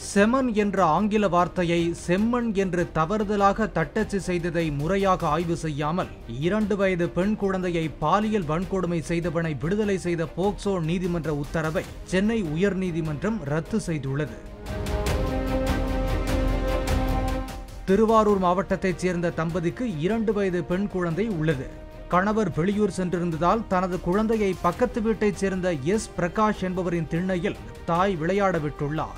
Semen என்ற ஆங்கில வார்த்தையை செம்மண் என்று தவறுதலாக தட்டச்சு செய்ததை முறையாக ஆய்வு செய்யாமல் 2 வயது பெண் குழந்தையை பாலியல் வன்கொடுமை செய்தவனை விடுதலை செய்த போக்சோ நீதிமன்ற உத்தரவை சென்னை உயர்நீதிமன்றம் ரத்து செய்துள்ளது. திருவாரூர் மாவட்டத்தைச் சேர்ந்த தம்பதிக்கு 2 வயது பெண் குழந்தை உள்ளது. கணவர் வெளியூர் சென்றிருந்ததால் தனது குழந்தையை பக்கத்து வீட்டைச் சேர்ந்த எஸ். பிரகாஷ் என்பவரின் திண்ணையில் தாய் விளையாட விட்டுள்ளார்.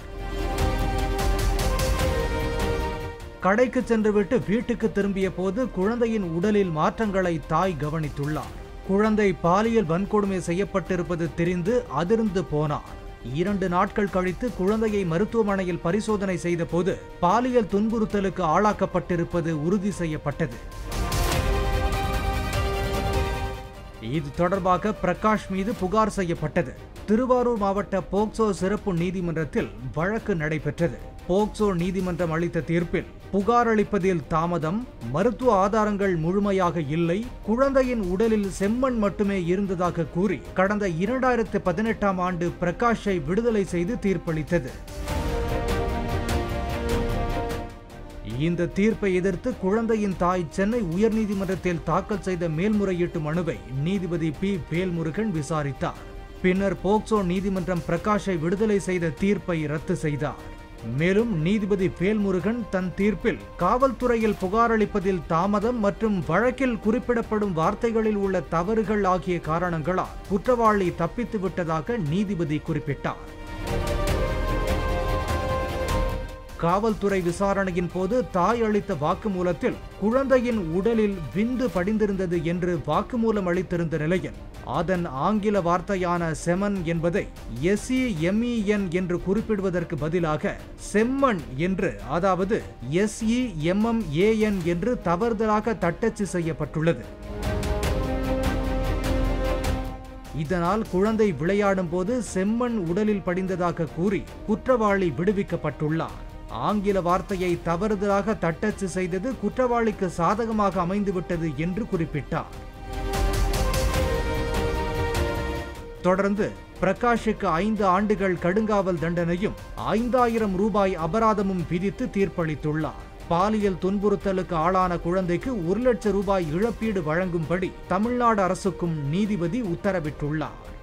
கடைக்கு சென்றுவிட்டு வீட்டுக்கு திரும்பிய போது குழந்தையின் உடலில் மாற்றங்களை தாய் கவனித்துள்ளார். குழந்தை பாலியல் வன்கொடுமை செய்யப்பட்டிருப்பது தெரிந்து அதிர்ந்து போனார். 2 நாட்கள் கழித்து குழந்தையை மருத்துவமனையில் பரிசோதனை செய்த போது பாலியல் துன்புறுத்தலுக்கு ஆளாக்கப்பட்டிருப்பது உறுதி செய்யப்பட்டது. இது தொடர்பாக பிரகாஷ் மீது புகார் செய்யப்பட்டது. திருவாரூர் மாவட்ட போக்சோ சிறப்பு நீதிமன்றத்தில் வழக்கு நடைபெற்றது. போக்சோ நீதிமன்றம் அளித்த தீர்ப்பில் புகார் அளிப்பதில் தாமதம், மருத்துவ ஆதாரங்கள் முழுமையாக இல்லை, குழந்தையின் உடலில் செம்மண் மட்டுமே இருந்ததாக கூறி கடந்த 2018ஆம் ஆண்டு பிரகாஷை விடுதலை செய்து தீர்ப்பளித்தது. இந்த தீர்ப்பை எதிர்த்து குழந்தையின் தாய் சென்னை உயர்நீதிமன்றத்தில் தாக்கல் செய்த மேல்முறையீட்டு மனுவை நீதிபதி பி. வேல்முருகன் விசாரித்தார். பின்னர் போக்சோ நீதிமன்றம் பிரகாஷை விடுதலை செய்த தீர்ப்பை ரத்து செய்தார். மேலும் நீதிபதி வேல்முருகன் தன் தீர்ப்பில் காவல்துறையில் புகார் அளிப்பதில் தாமதம் மற்றும் வழக்கில் குறிப்பிடப்படும் வார்த்தைகளில் உள்ள தவறுகள் ஆகிய காரணங்களால் குற்றவாளி தப்பித்து விட்டதாக நீதிபதி குறிப்பிட்டார். காவல்துறை விசாரணையின் போது தாய் அளித்த வாக்குமூலத்தில் குழந்தையின் உடலில் விந்து படிந்திருந்தது என்று வாக்குமூலம் அளித்திருந்த நிலையில் அதன் ஆங்கில வார்த்தையான செமன் என்பதை SEMEN என்று குறிப்பிடுவதற்கு பதிலாக செம்மண் என்று, அதாவது SEMMAN என்று தவறுதலாக தட்டச்சு செய்யப்பட்டுள்ளது. இதனால் குழந்தை விளையாடும் போது செம்மண் உடலில் படிந்ததாக கூறி குற்றவாளி விடுவிக்கப்பட்டுள்ளார். ஆங்கில வார்த்தையை தவறுதலாக தட்டச்சு செய்தது குற்றவாளிக்கு சாதகமாக அமைந்துவிட்டது என்று குறிப்பிட்டார். தொடர்ந்து பிரகாஷுக்கு 5 ஆண்டுகள் கடுங்காவல் தண்டனையும் 5000 ரூபாய் அபராதமும் விதித்து தீர்ப்பளித்துள்ளார். பாலியல் துன்புறுத்தலுக்கு ஆளான குழந்தைக்கு 1 லட்சம் ரூபாய் இழப்பீடு வழங்கும்படி தமிழ்நாடு அரசுக்கும் நீதிபதி உத்தரவிட்டுள்ளார்.